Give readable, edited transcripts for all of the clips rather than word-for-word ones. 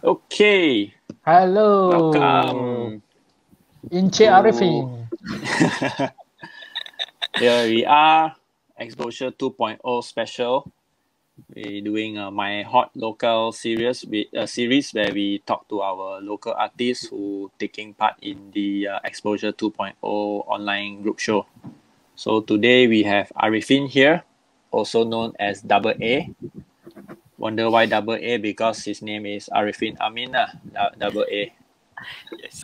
Okay, Hello, welcome. Inche Arifin. Here we are, Exposure 2.0 special. We're doing my hot local series where we talk to our local artists who taking part in the Exposure 2.0 online group show. So today we have Arifin here, also known as Double A. Wonder why Double A? Because his name is Arifin Amin, Double A. Yes.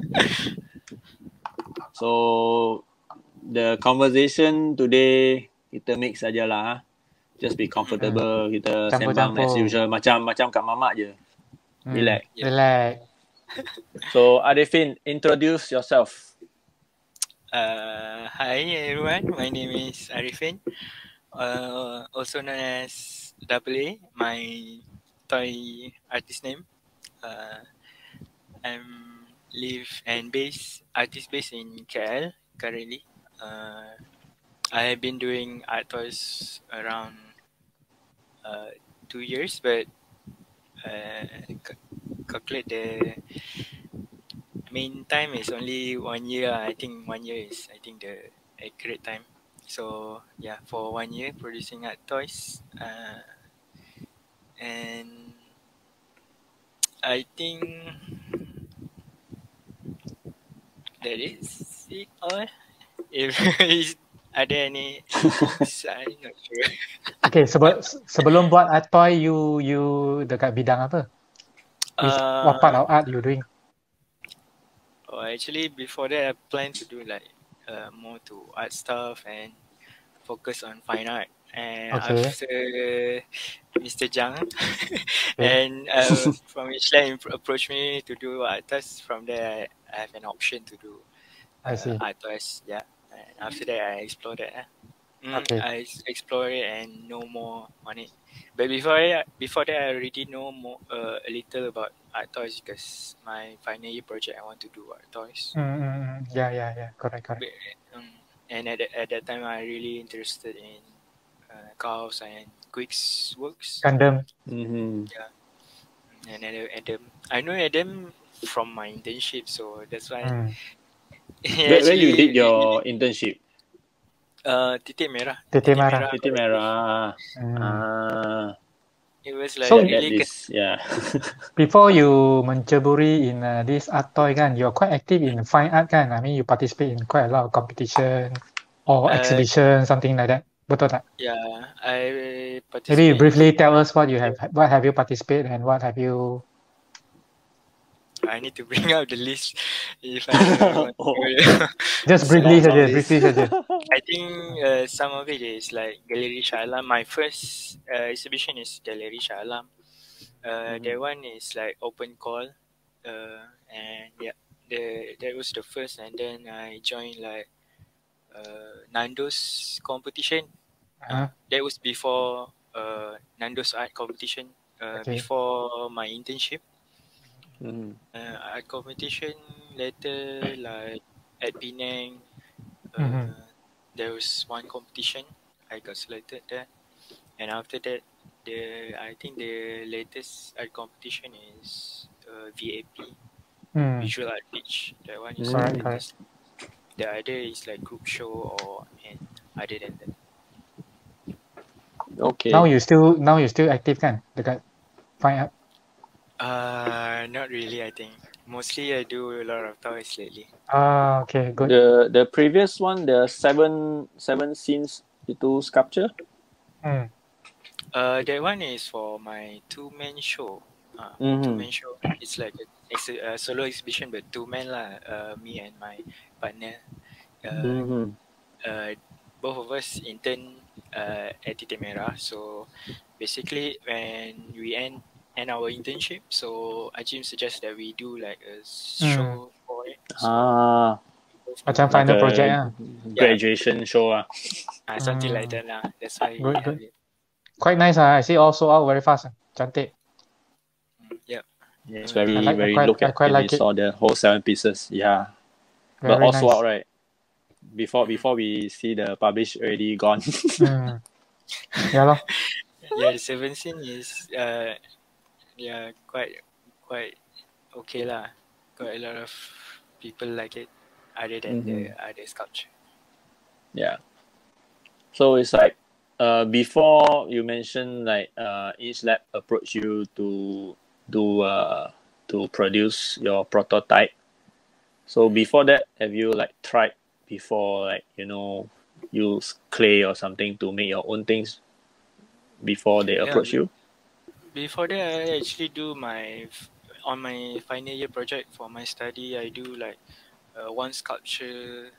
So the conversation today kita mix saja lah. Just be comfortable. Kita sembang as usual. Macam kat mamak je. Relax. Relax. So Arifin, introduce yourself. Hi everyone, my name is Arifin, also known as Double A, my toy artist name. I'm artist based in KL currently. I have been doing art toys around 2 years, but calculate the main time is only 1 year. I think 1 year is the accurate time. So yeah, for 1 year producing art toys, and I think that is it all. If are there any things, I'm not sure. Okay, sebelum buat art toy, you dekat bidang apa? What part of art you doing? Oh, actually, before that, I plan to do like more to art stuff and focus on fine art. And after Mr. Zhang and from Michelin approached me to do art toys, from there I have an option to do art toys. Yeah, and after that I explore that. I explore it and know more on it. But before that, I already know more a little about art toys because my final year project I want to do art toys. Yeah. Correct. And at that time, I really interested in Chaos and Quick's works. Gundam. Yeah. And Adam. I know Adam from my internship, so that's why. Where you did your internship? Titik Merah. It was like so really before you menceburi in this art toy kan, you're quite active in fine art kan? I mean, you participate in quite a lot of competition or exhibition, something like that. Betul tak? Yeah, I participate. Maybe you briefly tell us what have you participated and what have you. I need to bring out the list if I want to. Just briefly saja. I think some of it is like Galeri Shah Alam. My first exhibition is Galeri Shah Alam. That one is like open call, and yeah, that was the first. And then I joined like Nando's competition. That was before Nando's art competition. Before my internship. Art competition later, like at Penang, there was one competition. I got selected there, and after that, I think the latest art competition is VAP, Visual Art Pitch. That one is the latest. The other is like group show and other than that. Okay. Now you still active kan dekat fine art? Not really. I think mostly I do a lot of toys lately. Okay, good. The previous one, the seven scenes itu sculpture. That one is for my 2-man show. 2-man show. It's like a solo exhibition, but 2-man lah. Me and my partner. Both of us intern at Titik Merah. So basically, when we end our internship, so Ajim suggests that we do like a show for it. Macam final project lah. Graduation show lah. Something like that lah. That's why we have it. Quite nice I see all sold out very fast. Cantik. Yeah. It's very look at it. We saw the whole 7 pieces. Yeah. Very but all nice. sold out, right? Before we see the publish already gone. Yeah lor. Yeah, the 7 scene is quite quite okay lah. Got a lot of people like it other than the other sculpture. Yeah. So it's like before you mentioned like each lab approached you to do to produce your prototype. So before that, have you like tried before, like, you know, use clay or something to make your own things before they approach you? Before that, I actually do on my final year project for my study. I do like one sculpture,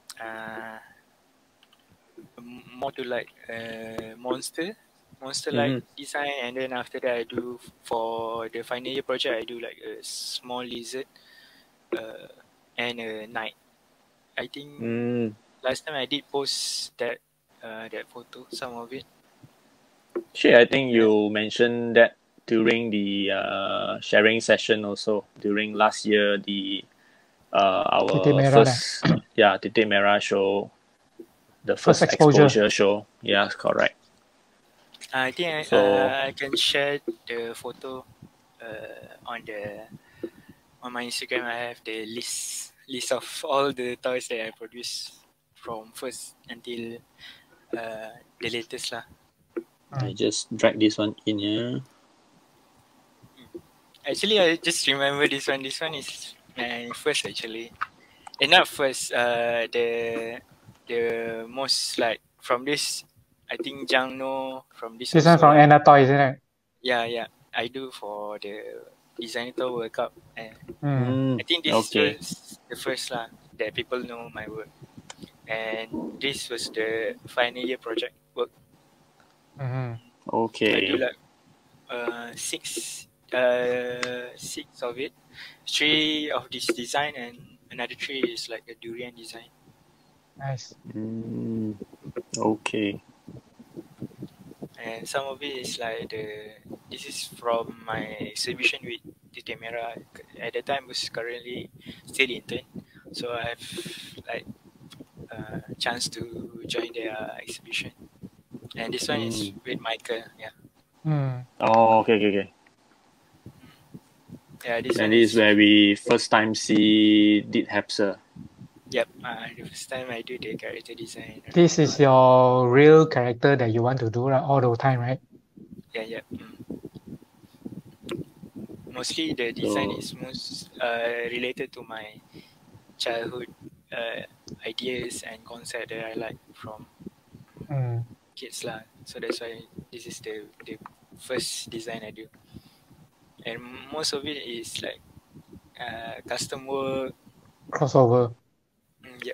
more to like monster-like design, and then after that, I do for the final year project. I do like a small lizard, and a knight. I think last time I did post that photo, some of it. Sure, I think you mentioned that during the sharing session also during last year, the our first Titik Merah show, the first exposure show. Yeah, correct. I think I can share the photo on my Instagram. I have the list of all the toys that I produced from first until the latest lah. I just drag this one in here. Actually, I just remember this one. This one is my first actually. Not first. The most like from this. I think Jang know from this. This one from Anna Toy, isn't it? Yeah. I do for the Designer World Cup, and I think this was the first lah that people know my work. And this was the final year project work. Okay. I do like six of it. 3 of this design and another 3 is like a durian design. Nice. Okay. And some of it is like this is from my exhibition with Titik Merah. At the time was currently still intern, so I have like chance to join their exhibition. And this one is with Michael. Yeah. Oh, okay. Yeah, this and one is where we first time see did Hapser. Yep, the first time I do the character design. This is your real character that you want to do all the time, right? Yeah. Mostly the design is most related to my childhood ideas and concept that I like from kids lah. So that's why this is the first design I do. And most of it is like custom work. Crossover. Yep.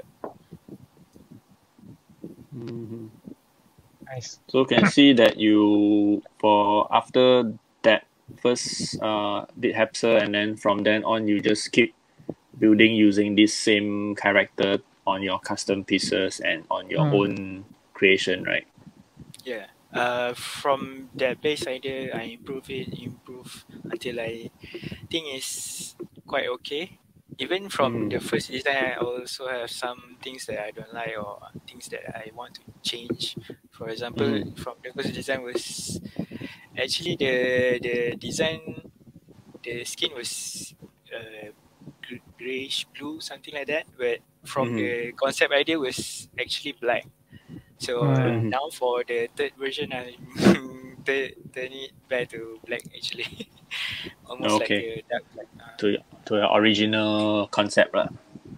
Nice. So can see that you, for after that first did Hapser, and then from then on you just keep building using this same character on your custom pieces and on your own creation, right? Yeah. From that base idea, I improve until I think it's quite okay. Even from the first design, I also have some things that I don't like or things that I want to change. For example, from the first design was actually the design, the skin was grayish blue, something like that. But from the concept idea was actually black. So now for the third version, I turn it back to black actually. Almost like a dark black. To your original concept, right?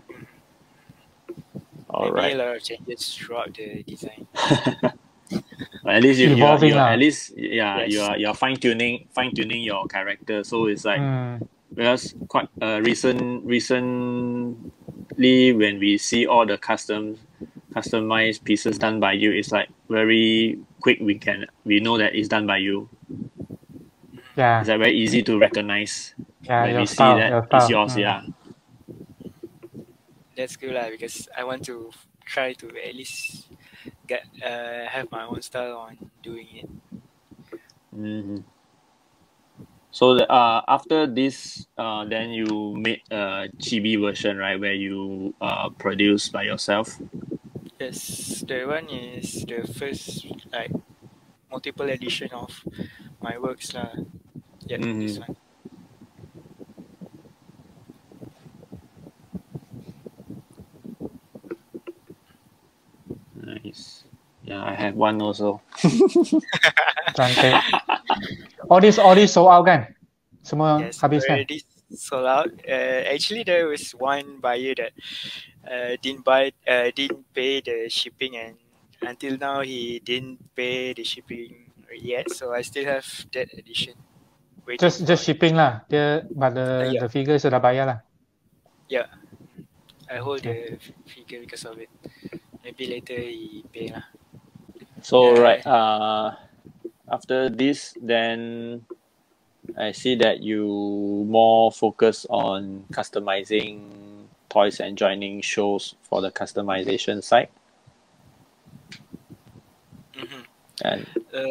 All right. Maybe a lot of changes throughout the design. At least you're Yes. you're fine tuning your character. So it's like because quite recently when we see all the customized pieces done by you, it's like very quick. We know that it's done by you. Yeah. It's like very easy to recognize when we see style, that it's yours. Yeah. That's good lah, because I want to try to at least get have my own style on doing it. So after this, then you made a Chibi version, right, where you produce by yourself. Yes, the one is the first like multiple edition of my works lah. Yeah, this one. have one also. Cantik. All this sold out kan? Semua Yes, habis kan? already sold out. Actually, there was one buyer that didn't pay the shipping, and until now he didn't pay the shipping yet. So I still have that edition. Just shipping lah. But Yeah. the figure sudah bayar lah. Yeah, I hold the figure because of it. Maybe later he pay lah. So right, after this, then I see that you more focus on customizing toys and joining shows for the customization side. Mm-hmm. And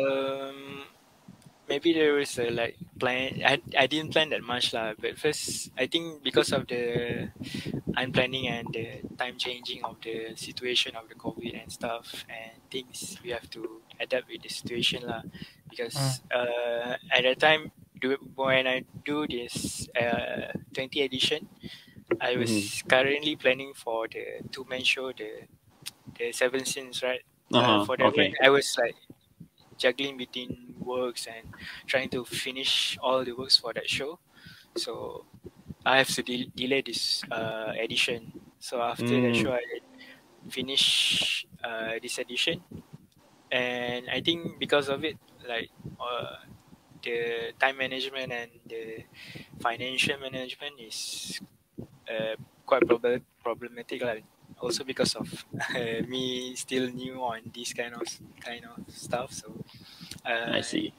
maybe there was a plan. I didn't plan that much lah. But first, I think because of the unplanning and the time changing of the situation of the COVID and stuff and things, we have to adapt with the situation lah. Because at that time, when I do this 20 edition, I was currently planning for the two-man show, the seven scenes, right? For that one, I was like juggling between works and trying to finish all the works for that show. So I have to delay this edition. So after that show, I finish this edition, and I think because of it, like the time management and the financial management is quite problematic, like also because of me still new on this kind of stuff. So I see.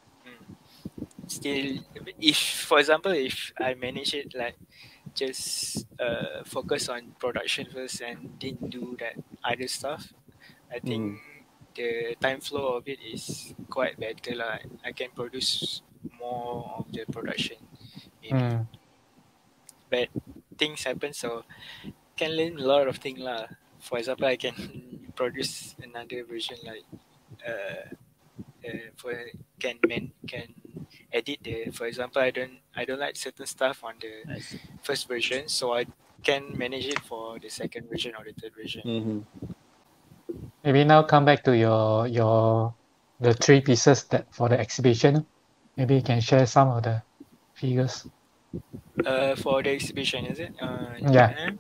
Still, if for example, if I manage it like just focus on production first and didn't do that other stuff, I think the time flow of it is quite better lah. I can produce more of the production maybe. But things happen, so can learn a lot of things lah. For example, I can produce another version like can edit the, for example, I don't like certain stuff on the first version, so I can manage it for the second version or the third version. Maybe now come back to the three pieces that for the exhibition. Maybe you can share some of the figures. For the exhibition, is it? Yeah.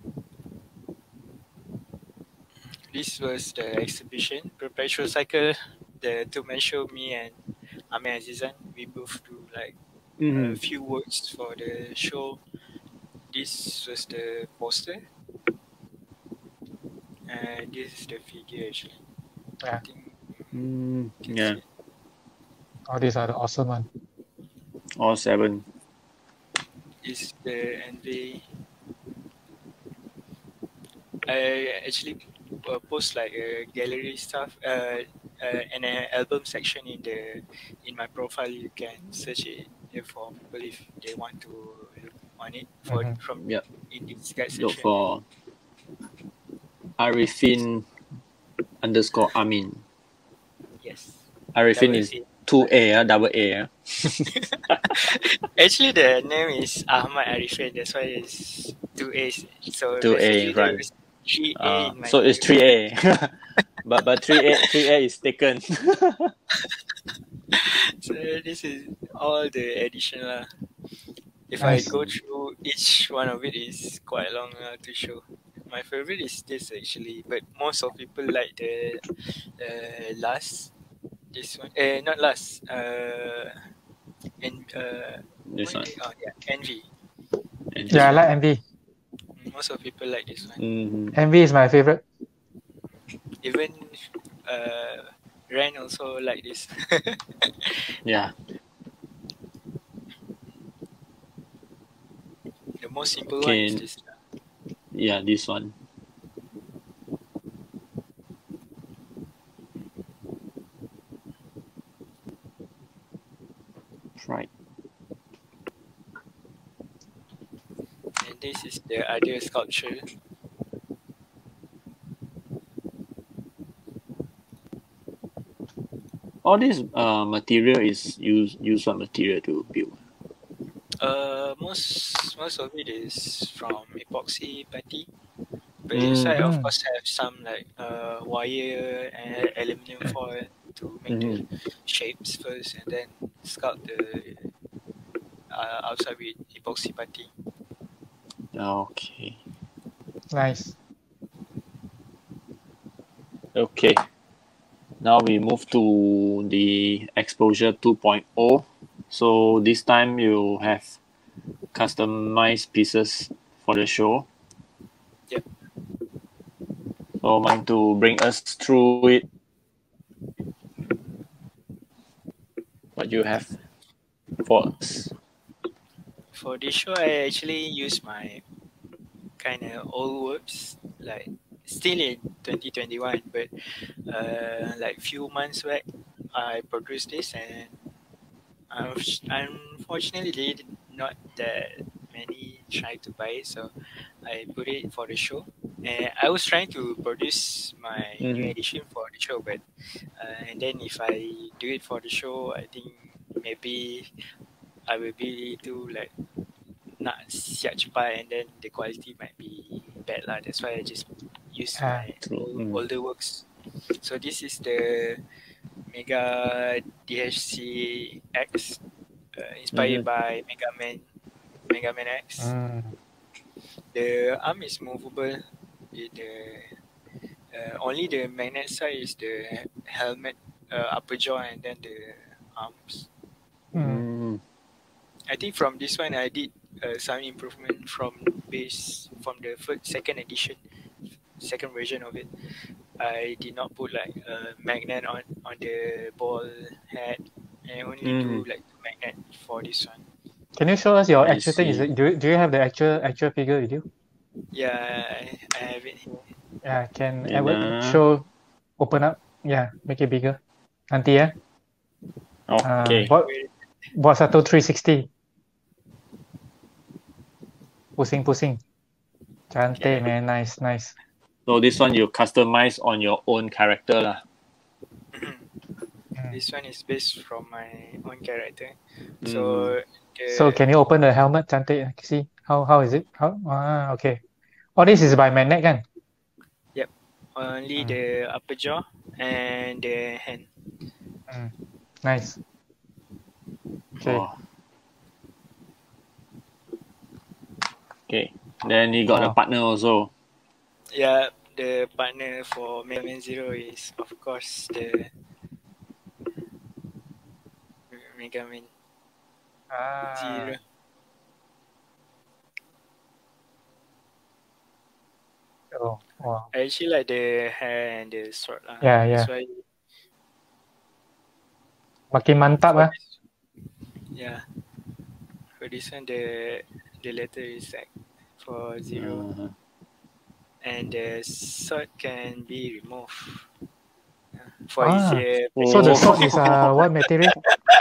This was the exhibition, Perpetual Cycle, the two-man show, me and Amin Azizan. We both do like a few works for the show. This was the poster. And this is the figure actually. Yeah. Yeah. All these are the awesome one. All 7. This is the envy. I actually post like gallery stuff and an album section in my profile. You can search it for people if they want to look on it from in this guide section. Look for Arifin _Amin. Yes. Arifin is 2A, double A. Actually, the name is Ahmad Arifin. That's why it's 2A. So 2A, right? 3A in my so it's 3A. but 3A is taken. So this is all the additional. If I go through each one of it, is quite long to show. My favorite is this actually, but most of people like the last. This one, not last. This one. Oh yeah, Envy. Yeah, I like Envy. Most of people like this one. Envy is my favorite. Even Ren also like this. Yeah. The most simple one is this. Yeah, this one. Right. And this is the other sculpture. All this material is use what material to build? Most of it is from epoxy putty. But inside, of course, have some like wire and aluminum foil to make the shapes first, and then sculpt the outside with epoxy putty. Okay. Nice. Okay. Now we move to the exposure 2.0. So this time you have customized pieces for the show. Yep. So mind to bring us through it. What you have for us? For this show, I actually use my kind of old works, like still in 2021, but like few months back, I produced this, and unfortunately, they did not that many try to buy it, so I put it for the show. And I was trying to produce my new edition for the show, but and then if I do it for the show, I think maybe I will be too like not siap cepat, and then the quality might be bad lah. That's why I just use my older works. So this is the MEGADHC X, inspired by Megaman X. The arm is movable. Only the magnet side is the helmet, upper jaw, and then the arms. I think from this one I did some improvement from the second version of it. I did not put like a magnet on the ball head, and only do like the magnet for this one. Can you show us your actual thing? Do you have the actual figure with you? Yeah, I have it here. Yeah, can show, open up, yeah, make it bigger. Nanti ya. Okay. Buat satu 360. Pusing. Cantik, man. Nice. So this one you customize on your own character lah. This one is based from my own character. So can you open the helmet? Cantik. See how is it? Okay. All this is by magnet kan? Yep. Only the upper jaw and the hand. Nice. Okay. Okay. Then you got a partner also. Yeah, the partner for Megaman Zero is of course the Megaman Zero. Oh, wow. I actually like the hair and the sword lah. Yeah. That's why. Makin mantap lah. Yeah. For this one, the letter is like for Zero. And the sword can be removed. So the sword is what material?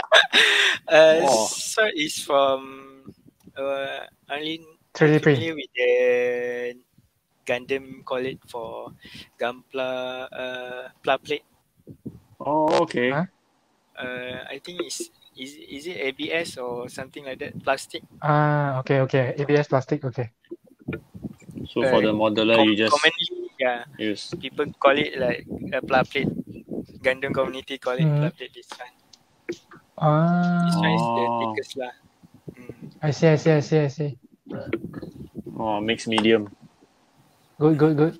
Sword is from only 3D print with the Gundam, call it for Gunpla plate. Oh, okay. I think is it ABS or something like that? Plastic. Okay. ABS plastic. Okay. So for the modeler, you just commonly, use. People call it like a plate. Gundam community call it plate. This one. This one is the thickest lah. I see. Oh, mixed medium. Good.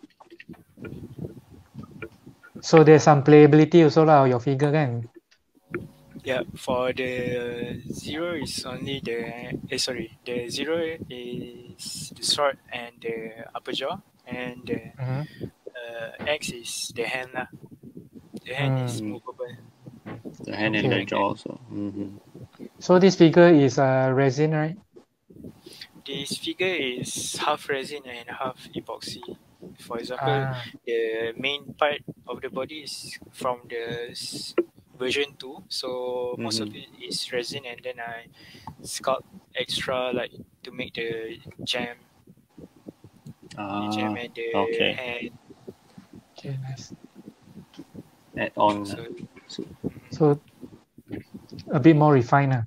So there's some playability also lah, your figure kan? Yeah, for the Zero is only the Zero is the sword and the upper jaw, and the X is the hand lah. The hand is movable. The hand and the jaw also. So this figure is resin, right? This figure is half resin and half epoxy. For example, the main part of the body is from the version 2, so most of it is resin, and then I sculpt extra like to make the jam and the hand. Okay, nice. Add on. So a bit more refined.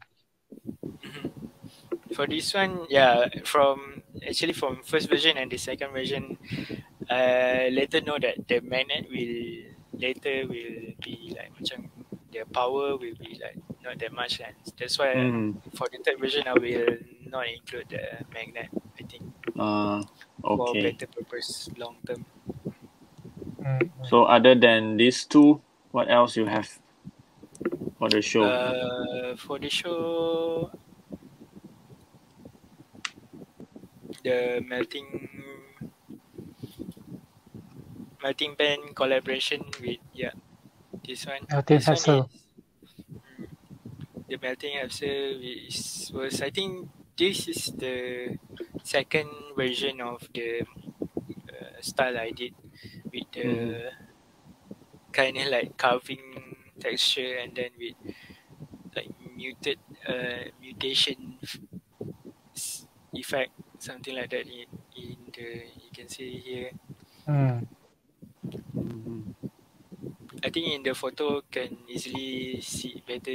For this one, from first version and the second version, later know that the magnet will later will be like macam the power will be like not that much, and that's why for the third version I will not include the magnet. I think for Okay. better purpose long term. So other than these two, what else you have for the show? For the show, the melting pen collaboration with this one. This one is the melting Hapser was I think this is the second version of the style I did with the kind of like carving texture, and then with like mutation effect, something like that in the you can see here. I think in the photo can easily see better.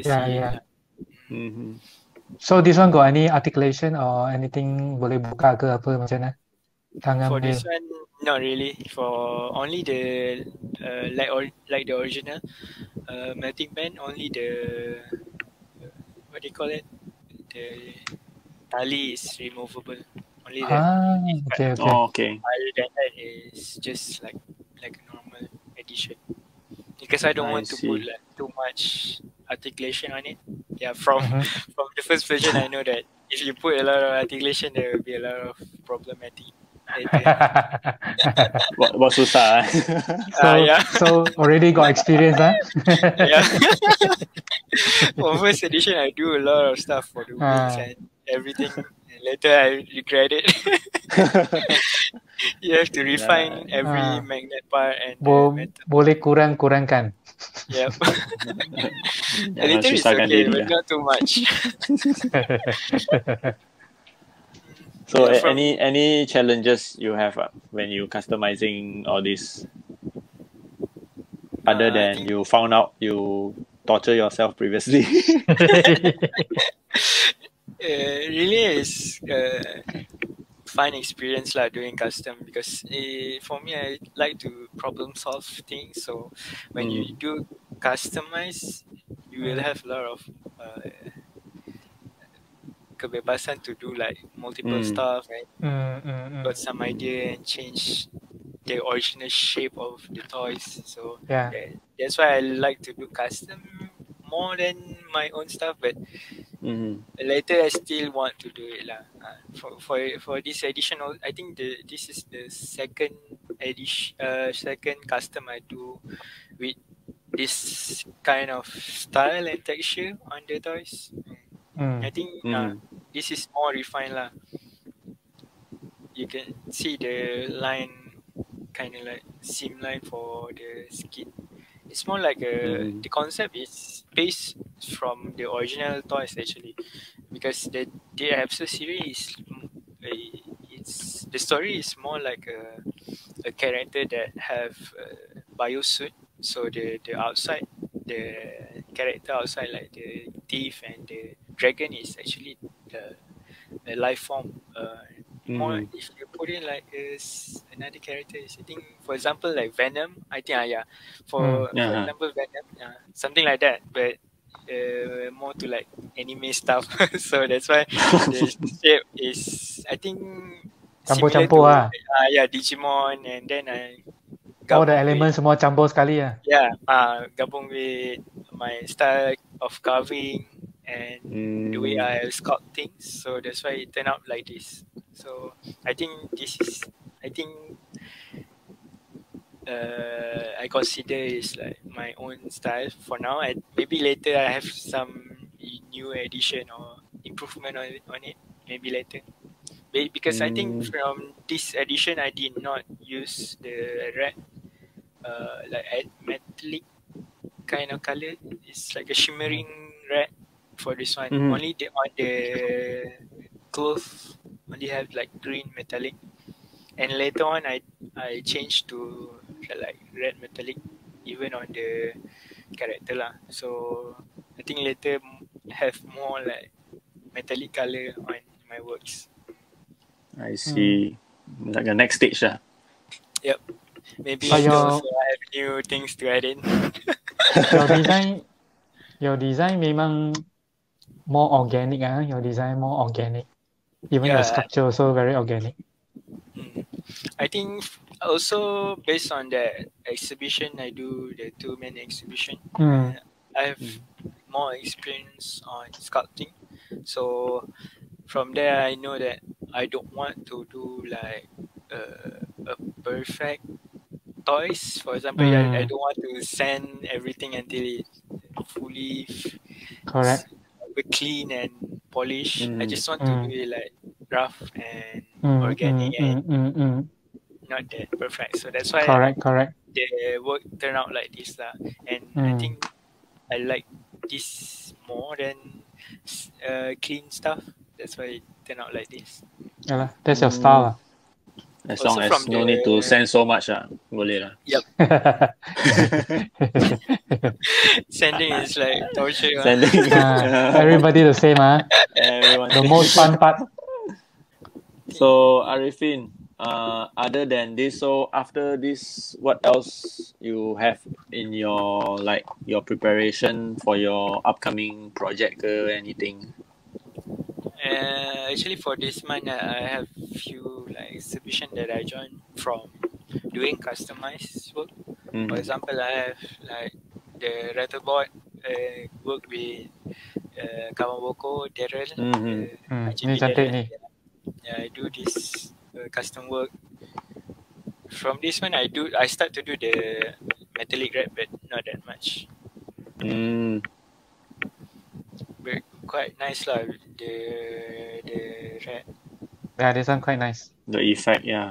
So this one got any articulation or anything boleh buka ke apa macam mana? For this one, not really. For only the like the original melting pen, only the what do you call it? The tali is removable. Only the okay. Other than that is just like a normal edition. Because I don't want to put like too much articulation on it. Yeah, from the first version, I know that if you put a lot of articulation, there will be a lot of problematic. Buat susah. So already got experience, huh? Yeah. For first edition, I do a lot of stuff for the wheels and everything. And later, I regret it. You have to refine every magnet part and boleh kurangkan. Yep. A little is okay, but not too much. So any challenges you have when you customizing all this, other than you found out you torture yourself previously? Really is fun experience lah doing custom, because for me I like to problem solve things. So when you do customize, you will have a lot of kebebasan to do like multiple stuff, and got some idea and change the original shape of the toys. So that's why I like to do custom more than my own stuff, but later I still want to do it lah. For this edition, I think this is the second edition, second custom I do with this kind of style and texture on the toys. I think this is more refined lah. You can see the line, kind of like seam line for the skin. It's more like the concept is based from the original toys actually, because the Hapser series the story is more like a character that have a biosuit. So the outside, the character outside, like the thief and the dragon, is actually the life form. More if you put in like another character, I think for example like Venom, I think for example Venom, something like that, but more to like anime stuff. So that's why the shape is, I think, campur-campur lah. Digimon, and then all the elements semua campur sekali lah. Yeah, gabung with my style of carving and the way I sculpt things. So that's why it turned out like this. So I think I consider is like my own style for now. Maybe later I have some new addition or improvement on it. Maybe later. Because I think from this edition I did not use the red like metallic kind of color. It's like a shimmering red for this one. Only on the cloth only have like green metallic, and later on I changed to like red metallic even on the character lah. So I think later have more like metallic color on my works. I see. Like the next stage lah. Yep. maybe But later also I have new things to add in. your design memang more organic, your design more organic. Even your Yeah. structure also very organic. I think also based on the exhibition, I do the 2 main exhibition. I have more experience on sculpting, so from there I know that I don't want to do like a perfect toys. For example, I don't want to sand everything until it fully Correct. clean and polished. I just want to do it like rough and organic and not that perfect. So that's why Correct. the work turned out like this lah. And I think I like this more than clean stuff. That's why it turned out like this. Yeah, that's your style. As Also long as from no need to send so much, boleh lah. Yep. Sending is like torture. Sending. Everybody the same, Everyone. The most fun part. So Arifin, other than this, so after this, what else you have in your your preparation for your upcoming project or anything? Actually, for this month, I have few like exhibition that I joined from doing customized work. For example, I have like the letterboard work with Kamaboko, Daryl. Ni cantik ni. Yeah, I do this custom work. From this one, I start to do the metallic wrap, but not that much. But quite nice lah, the wrap. Yeah, this one quite nice. The effect, yeah.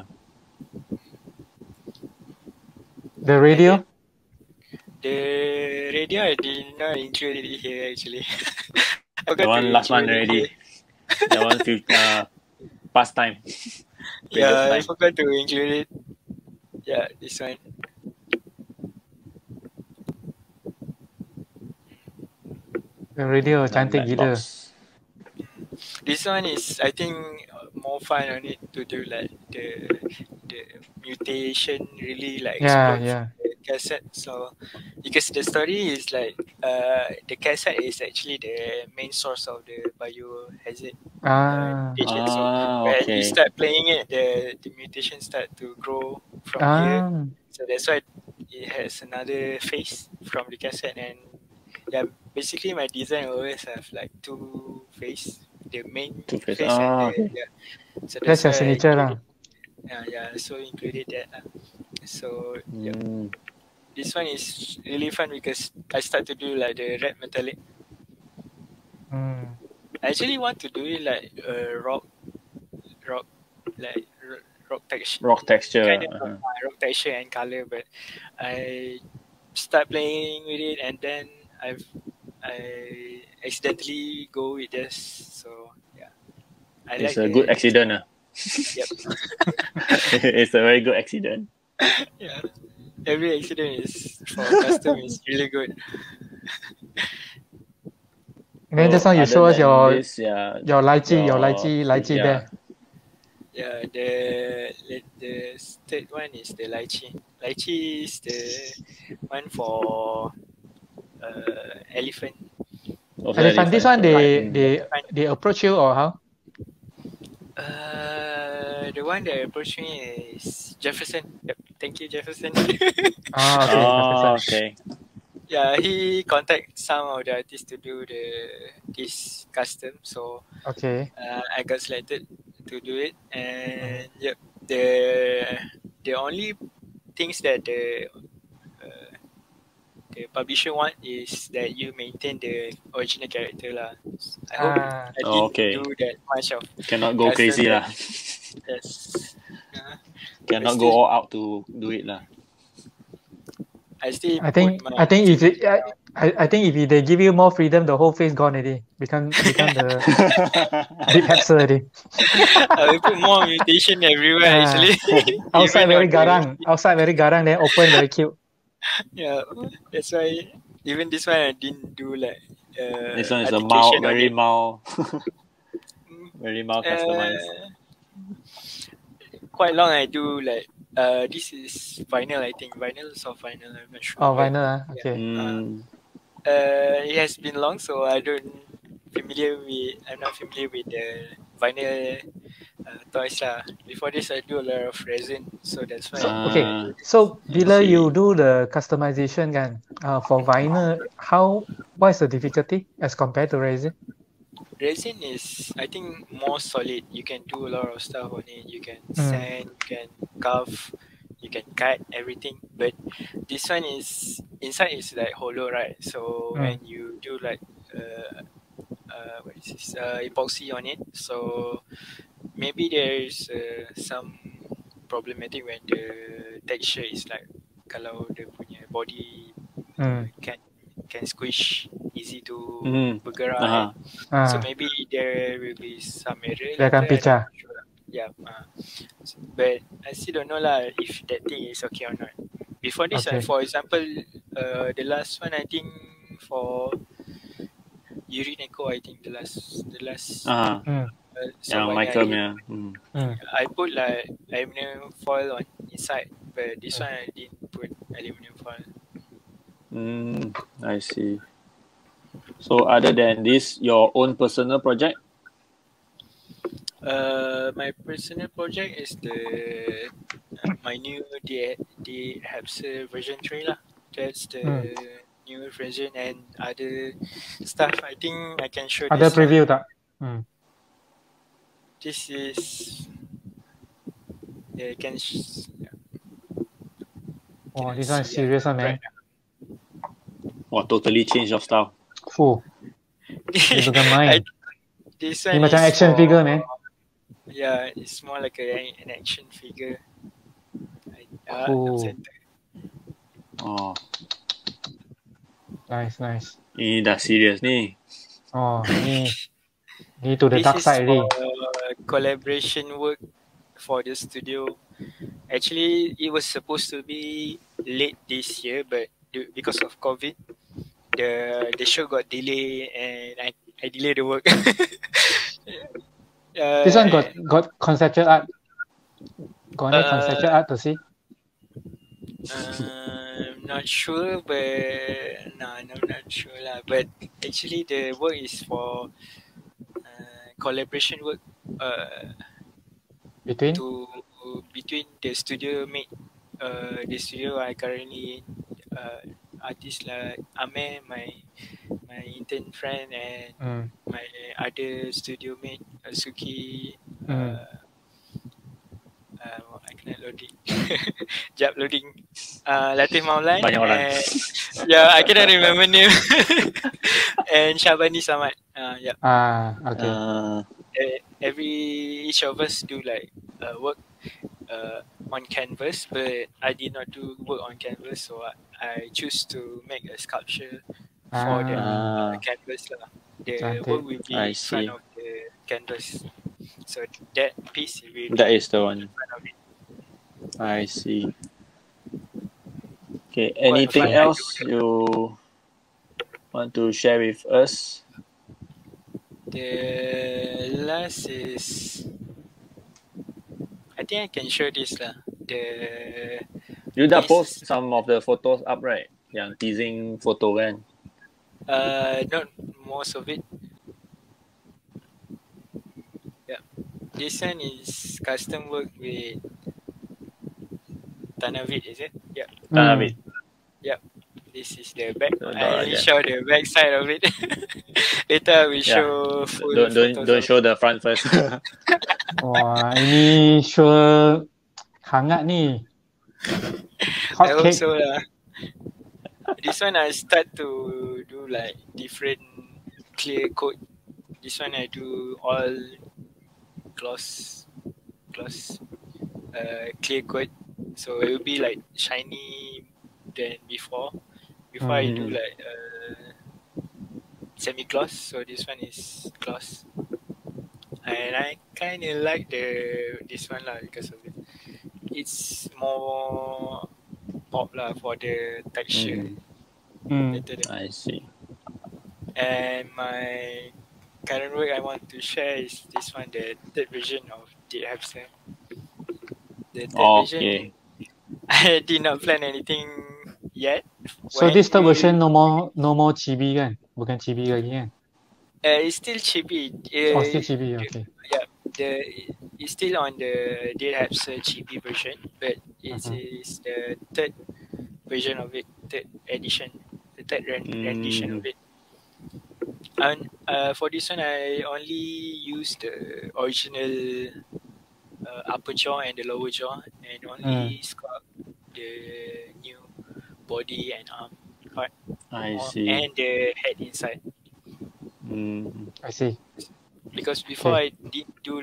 The radio? The radio, I did not include it here actually. The one last one already. The one past time. Yeah, I forgot to include it. Yeah, this one. The radio cantik gila. This one is, I think, more fun on it to do like the mutation really like explode the cassette. So because the story is like the cassette is actually the main source of the biohazard mutation. So when you start playing it, the mutation start to grow from here. So that's why it has another face from the cassette. And yeah, basically my design always have like 2 face. The main face and so that's your signature lah. So included that. So this one is really fun because I start to do like the red metallic. I actually want to do it like rock texture kind of rock texture and color, but I start playing with it and then I accidentally go with this. So yeah, it's a good accident. Yep. It's a very good accident. Yeah, every accident is for custom is really good. Then just now you show us your lychee there. Yeah, the third one is the lychee. Lychee is the one for elephant. Elephant. This one they approach you or how? The one that approached me is Jefferson. Yep. Thank you, Jefferson. Okay. Yeah, he contacted some of the artists to do this custom. So I got selected to do it, and yep, the only things that the publisher want is that you maintain the original character lah. I hope I didn't do that much of. Cannot go crazy lah. Yes. Cannot go all out to do it lah. I think if they give you more freedom, the whole face gone already. Become the big Hapser already. I will put more mutation everywhere actually. Outside very garang, then open very cute. Yeah, that's why even this one I didn't do like this one is a mild, very mild very mild customized. Quite long I do like This is vinyl, I think. Vinyl or vinyl, I'm not sure. Oh, But vinyl. yeah. Okay. It has been long, so I'm not familiar with the vinyl toys lah. Before this, I do a lot of resin, so that's why. Okay. So bila you do the customization kan, for vinyl, what is the difficulty as compared to resin? Resin is, I think, more solid. You can do a lot of stuff on it. You can sand, you can carve, you can cut everything. But this one is inside is like hollow, right? So when you do like what is this? Epoxy on it, so maybe there's some problematic when the texture is like kalau dia punya body can squish, easy to bergerak. So maybe there will be some error. Dia akan pecah. Yeah. But I still don't know lah if that thing is okay or not. Before this, for example, the last one I think for urine echo, I think the last Michael, I put like aluminum foil on inside, but this one I didn't put aluminum foil. I see. So other than this, your own personal project? My personal project is my new Hapser version 3 lah. That's the new version and other stuff. I think I can show ada this. Preview tak? This is Oh, this one is serious one, man. Totally change of style. Dia bukan main. This Ini one macam action figure, man. Yeah, it's more like an action figure. Nice. Ini dah serious ni. Ni to the dark side ni. Collaboration work for the studio. Actually, it was supposed to be late this year, but because of COVID, the show got delayed and I delayed the work. This one got conceptual art. Got any conceptual art to see? I'm not sure, but no, I'm not sure lah. But actually, the work is for collaboration work. Between the studio mate, the studio I currently artist like Ame, my intern friend, and my other studio mate Suki. I cannot loading. Jap loading. Latif Maulan. Banyak orang. Yeah, I cannot remember name. And Syabani Samad. Yeah. Okay. Each of us do like work on canvas, but I did not do work on canvas, so I choose to make a sculpture for the canvas lah. The work will be in front of the canvas, so that piece will be is the one. in front of it. I see. Okay, anything else you want to share with us? The last is, I think I can show this lah. You dah post some of the photos up, right? Yang teasing photo kan? Not most of it. Yeah, this one is custom work with Tanavit, is it? Yeah. Tanavit. Yeah. This is the back. I will show the back side of it. Later we show full. Don't show the front first. Wah, ini sure hangat ni. Hot I hope cake. so lah. This one I start to do like different clear coat. This one I do all gloss clear coat. So it will be like shiny than before. Before I do like semi-gloss, so this one is gloss. And I kind of like this one lah because of it. It's more pop lah for the texture. I see. And my current work I want to share is this one, the third version of the Hapser. The third version I did not plan anything yet. So this third version no more Chibi kan? Bukan Chibi lagi kan? It's still Chibi. Still Chibi, okay. Yeah, it's still on the Hapser Chibi version, but it is the third version of it, third edition, the third rendition of it. And for this one, I only use the original upper jaw and the lower jaw, and only sculpt the new body and arm part. I see. And the head inside. I see. Because before I did do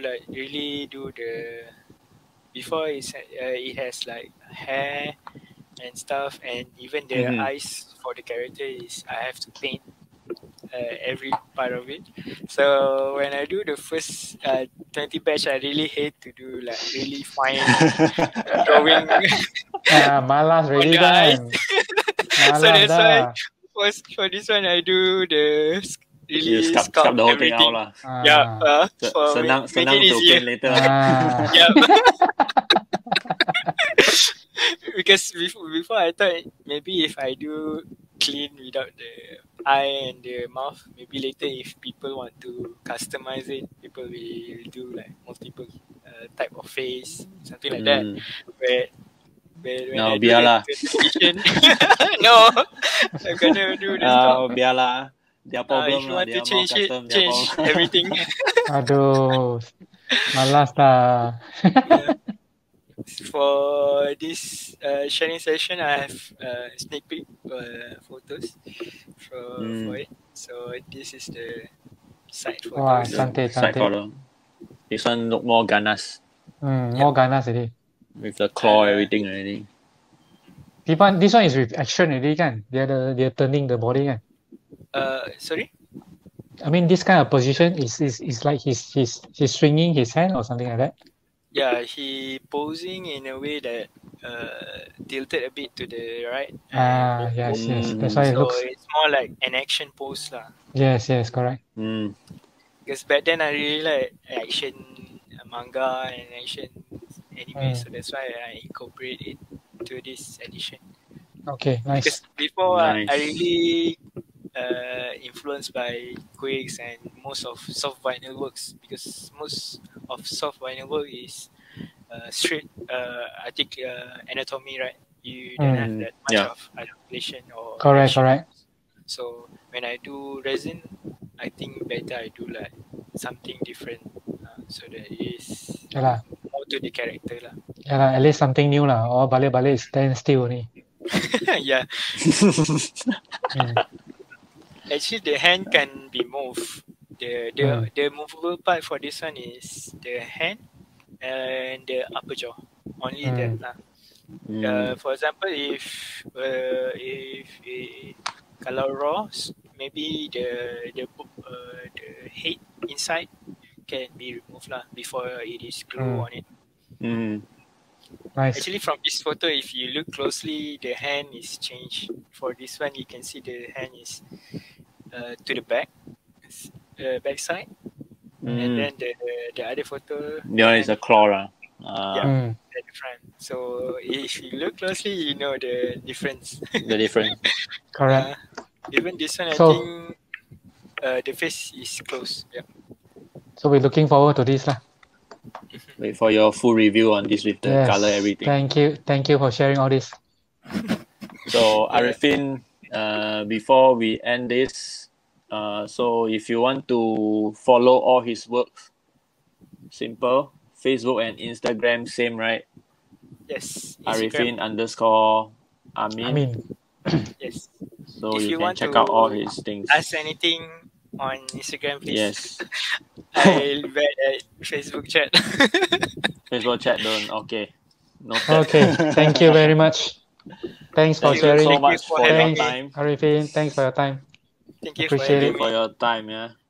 before it has like hair and stuff, and even the eyes for the character is I have to paint every part of it. So when I do the first 20 batch, I really hate to do like really fine drawing. Malas really kan. So that's why for this one I do the really sculpt the whole thing out lah. Yeah, senang to paint later. Yeah. Because before I thought maybe if I do clean without the eye and the mouth, maybe later if people want to customize it, people will do like multiple type of face, something like that. But when no, I do biarlah. No, I'm gonna do this. Biarlah. Their problem if you want dia to change it, custom, change everything. Aduh, malas dah. For this sharing session, I have sneak peek photos for it. So this is the side photos. Wah, cantik. Side photo. This one look more ganas. More ganas already. With the claw, everything already. This one is with action already kan? They're turning the body kan? Sorry? I mean, this kind of position is like he's swinging his hand or something like that. Yeah, he posing in a way that tilted a bit to the right. Yes. That's why it looks. So it's more like an action pose lah. Yes, correct. Because back then I really like action manga and action anime, so that's why I incorporate it to this edition. Okay, nice. Because before I really influenced by Quakes and most of soft vinyl works, because most of soft vinyl work is straight anatomy, right? You don't have that much of articulation or correct. So when I do resin, I think better I do like something different, so that is more to the character lah. At least something new lah. Or balik stand still only. Yeah. Actually, the hand can be moved. The movable part for this one is the hand and the upper jaw. Only that lah. For example, if kalau raw, maybe the head inside can be removed lah before it is glue on it. Nice. Actually, from this photo, if you look closely, the hand is changed. For this one, you can see the hand is to the back side, and then the other photo. The one is a claw lah. At the front. So if you look closely, you know the difference. The difference. Correct. Even this one, I think the face is close. Yeah. So we're looking forward to this lah. Wait for your full review on this with the color, everything. Thank you for sharing all this. So Arifin, before we end this, so if you want to follow all his works, simple, Facebook and Instagram, same, right? Yes. Arifin _Amin. Yes. So if you can check out all his things. Ask anything on Instagram, please. Yes. I'll bet at Facebook chat. Facebook chat don't. Okay. Okay. Thank you very much. Thanks for sharing. Thank you so much for your time. Arifin, thanks for your time. Thank you Appreciate it for your time. Yeah.